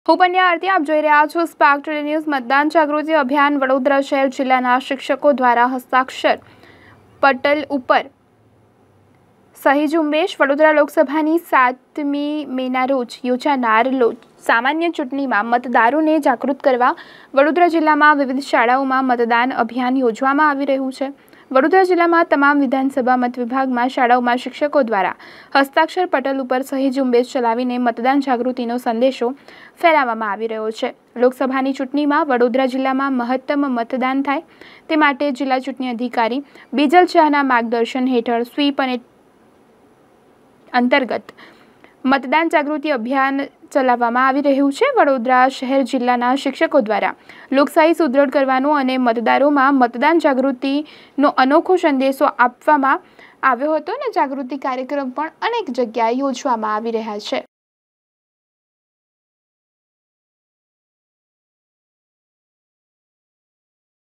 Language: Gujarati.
હું પન્યા આરતી આપ જોઈ રહ્યા છો સ્પાર્ક ટુડે ન્યૂઝ। મતદાન જાગૃતિ અભિયાન વડોદરા શહેર જિલ્લાના શિક્ષકો દ્વારા હસ્તાક્ષર પટલ ઉપર સહી ઝુંબેશ। વડોદરા લોકસભાની 7મી મેના રોજ યોજાનાર સામાન્ય ચૂંટણીમાં મતદારોને જાગૃત કરવા વડોદરા જિલ્લામાં વિવિધ શાળાઓમાં મતદાન અભિયાન યોજવામાં આવી રહ્યું છે। વડોદરા જિલ્લામાં તમામ વિધાનસભા મત વિભાગમાં શાળાઓમાં શિક્ષકો દ્વારા હસ્તાક્ષર પટલ ઉપર સહી ઝુંબેશ ચલાવીને મતદાન જાગૃતિનો સંદેશો ફેલાવવામાં આવી રહ્યો છે। લોકસભાની ચૂંટણીમાં વડોદરા જિલ્લામાં મહત્તમ મતદાન થાય તે માટે જિલ્લા ચૂંટણી અધિકારી બીજલ શાહના માર્ગદર્શન હેઠળ સ્વીપ અને અંતર્ગત મતદાન જાગૃતિ અભિયાન ચલાવવામાં આવી રહ્યું છે। વડોદરા શહેર જિલ્લાના શિક્ષકો દ્વારા લોકશાહી સુદૃઢ કરવાનો અને મતદારોમાં મતદાન જાગૃતિનો અનોખો સંદેશો આપવામાં આવ્યો હતો અને જાગૃતિ કાર્યક્રમ પણ અનેક જગ્યાએ યોજવામાં આવી રહ્યા છે।